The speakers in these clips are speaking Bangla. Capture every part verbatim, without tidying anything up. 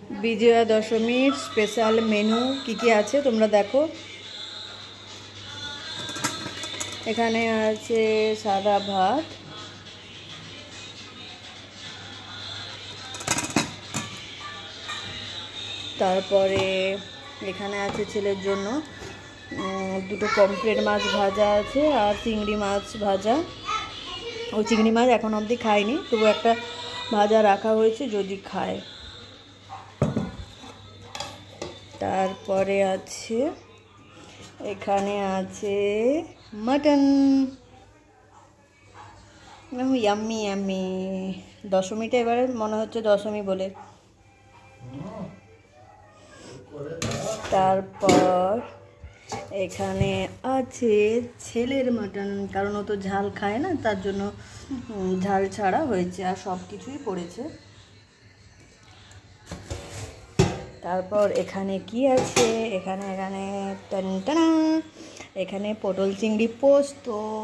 বিজয়া দশমীর স্পেশাল মেনু কি কি আছে তোমরা দেখো। এখানে আছে সাদা ভাত, তারপরে এখানে আছে ছেলের জন্য দুটো পমফ্রেট মাছ ভাজা আছে আর চিংড়ি মাছ ভাজা। ও চিংড়ি মাছ এখন অবধি খায়নি, তবু একটা ভাজা রাখা হয়েছে যদি খায়। তারপরে আছে এখানে আছে মাটন, ইয়াম্মি ইয়াম্মি। দশমীটা এবারে মনে হচ্ছে দশমী বলে। তারপর এখানে আছে ছেলের মাটন, কারণ ও তো ঝাল খায় না, তার জন্য ঝাল ছাড়া হয়েছে আর সব কিছুই পড়েছে। তারপর এখানে কি আছে, এখানে এখানে টানটানা এখানে পটল চিংড়ি পোস্ত,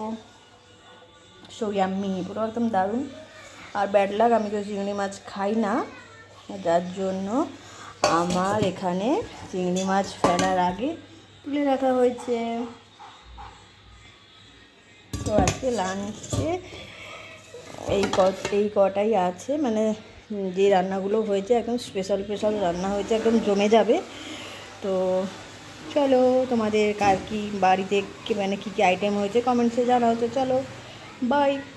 সো ইয়াম্মি, পুরো একদম দারুণ। আর ব্যাড লাক, আমি তো চিংড়ি মাছ খাই না, যার জন্য আমার এখানে চিংড়ি মাছ ফেলার আগে তুলে রাখা হয়েছে। তো আজকে লাঞ্চে এই ক এই কটাই আছে, মানে যে রান্নাগুলো হয়েছে একদম স্পেশাল স্পেশাল রান্না হয়েছে, একদম জমে যাবে। তো চলো, তোমাদের কার কি বাড়িতে মানে কী কী আইটেম হয়েছে কমেন্টসে জানাও। তো চলো, বাই।